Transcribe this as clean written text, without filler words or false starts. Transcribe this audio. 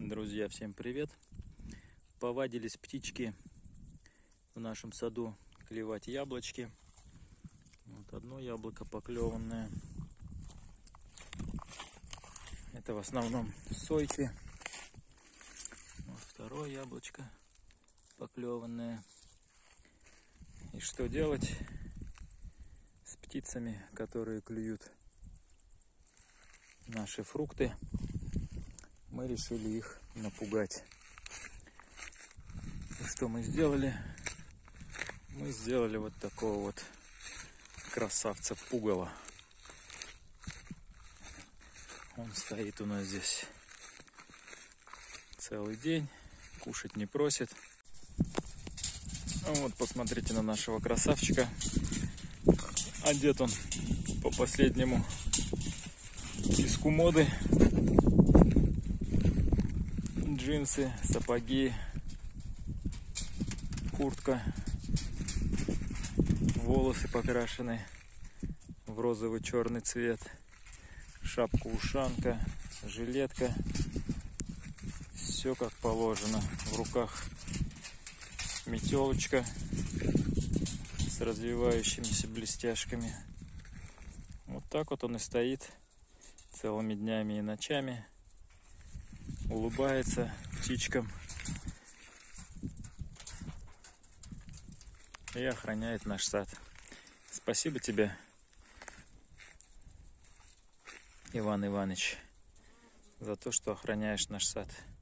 Друзья, всем привет! Повадились птички в нашем саду клевать яблочки. Вот одно яблоко поклеванное. Это в основном сойки. Вот второе яблочко поклеванное. И что делать с птицами, которые клюют наши фрукты? Мы решили их напугать. И что мы сделали? Мы сделали вот такого вот красавца пугала. Он стоит у нас здесь целый день, кушать не просит. Вот посмотрите на нашего красавчика. Одет он по последнему писку моды. Джинсы, сапоги, куртка, волосы покрашены в розовый черный цвет, шапка-ушанка, жилетка, все как положено. В руках метелочка с развивающимися блестяшками. Вот так вот он и стоит целыми днями и ночами. Улыбается птичкам и охраняет наш сад. Спасибо тебе, Иван Иванович, за то, что охраняешь наш сад.